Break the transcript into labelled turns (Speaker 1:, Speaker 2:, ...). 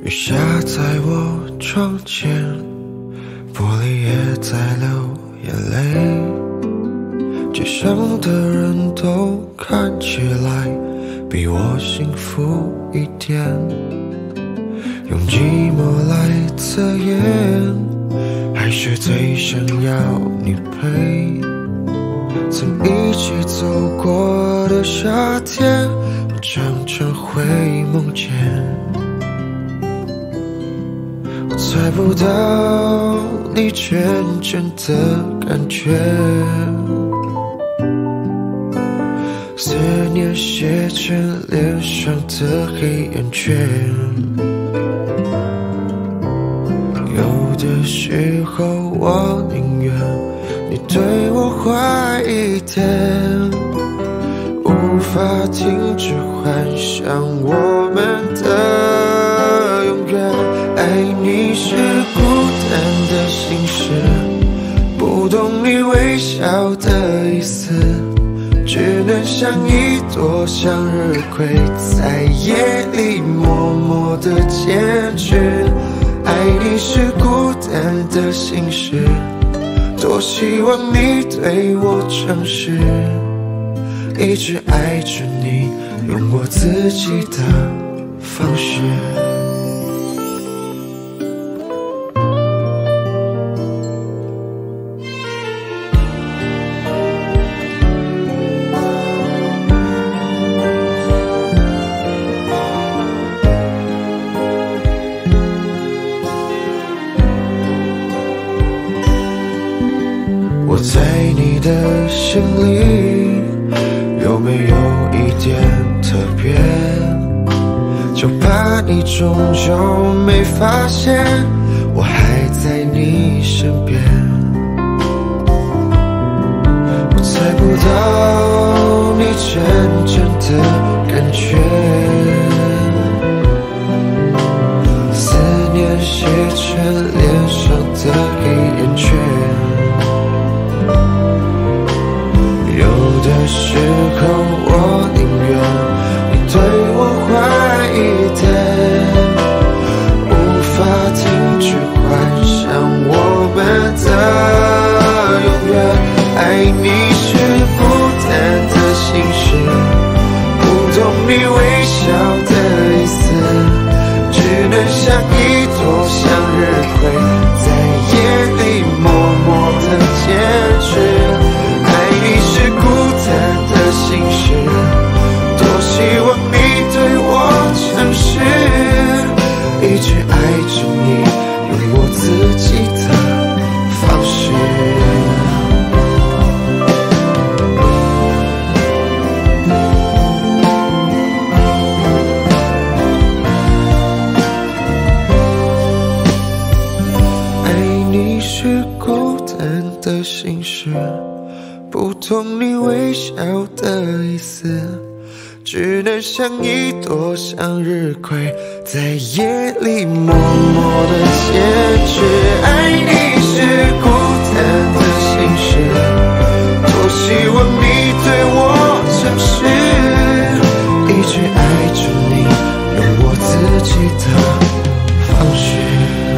Speaker 1: 雨下在我窗前，玻璃也在流眼泪。街上的人都看起来比我幸福一点，用寂寞来测验，还是最想要你陪。曾一起走过的夏天，我常常会梦见。我猜不到你真正的感觉，思念写成脸上的黑眼圈。有的时候我宁愿你对我坏一点，无法停止幻想我们的永远。爱你是孤单的心事，不懂你微笑的意思，只能像一朵向日葵，在夜里默默地坚持。爱你是孤单的心事，多希望你对我诚实，一直爱着你，用我自己的方式。我在你的心里有没有一点特别？就怕你终究没发现，我还在你身边。我猜不到你真正的感觉，思念写成脸上的黑眼圈。有的时候我宁愿你对我坏一点，无法停止幻想我们的永远。爱你是孤单的心事，不懂你微笑的意思，只能像一朵向日葵，在夜里默默地坚持。心事，多希望你对我诚实，一直爱着你，用我自己的方式。爱你是孤单的心事，不懂你微笑的意思，只能像一朵向日葵，在夜里默默地坚持。爱你是孤单的心事，多希望你对我诚实，一直爱着你，用我自己的方式。